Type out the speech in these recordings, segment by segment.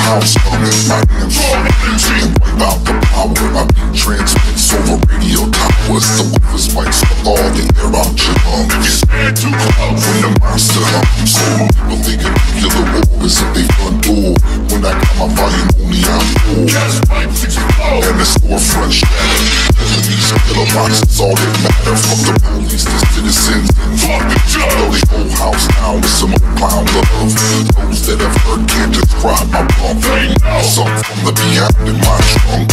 house humming, my hands and wipe out the power. I beat transmits over radio towers. The whoopers might suck all the air out your lungs. You're scared too close when the monster hums. So people thinking nuclear war is at their front door. When I got my volume only out full. Gas pipes explode and the storefront shattered. Enemies, kiloboxes, all that matter. Fuck the police, the citizens, and fuck the judge. Blow the whole house down with some old clown love. Those that have heard can't describe my bump. Something from the beyond in my trunk.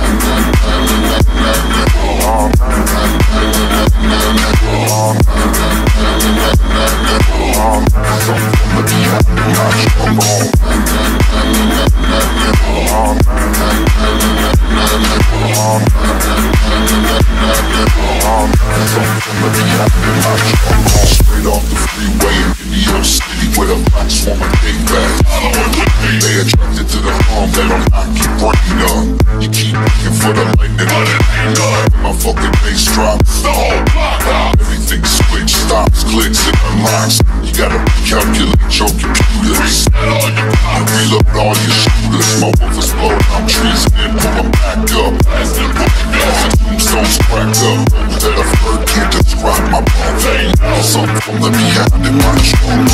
Straight off the freeway in Indio City with a black swarm of big bags. They attracted to the harm that I'm not keep brain up. You keep looking for the lightning, but it ain't done. My fucking bass drops, the whole block out. Everything switch, stops, clicks, and unlocks. You gotta recalculate your computers. Reload all your shooters. My woofers blowing out trees and then pull them back up. Tombstones cracked up. Those that I've heard can't describe my bump. Something from the behind in my trunk.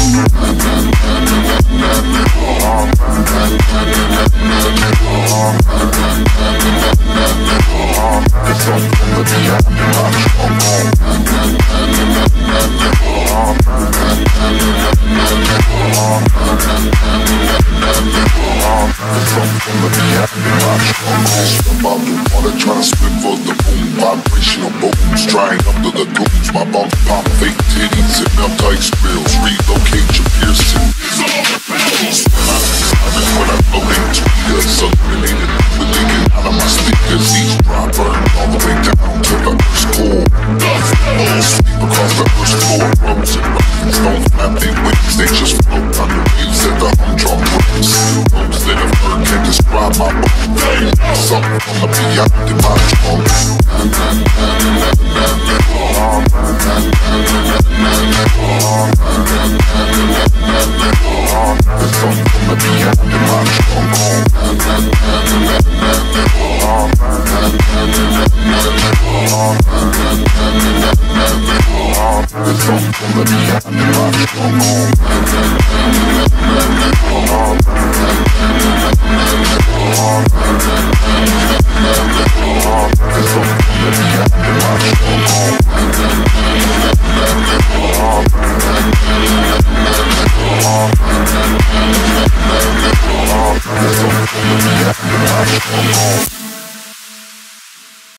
Something from the behind in my trunk. About the water, trying to swim for the boom. Vibrational booms, drying under the goons. My bumps pop fake titties and melt ice grills. Relocate your piercing. When I'm floating tweeters, eliminated the leaking out of my speakers. Each drop burned all the way down to the earth's core. Sweep across the earth's floor. Rose and ravens don't flap their wings. They just float on the waves that the humdrum brings. Those that have heard can't describe my bump. Something from the beyond in my trunk. Something from the beyond in my trunk. Something from the beyond in my trunk.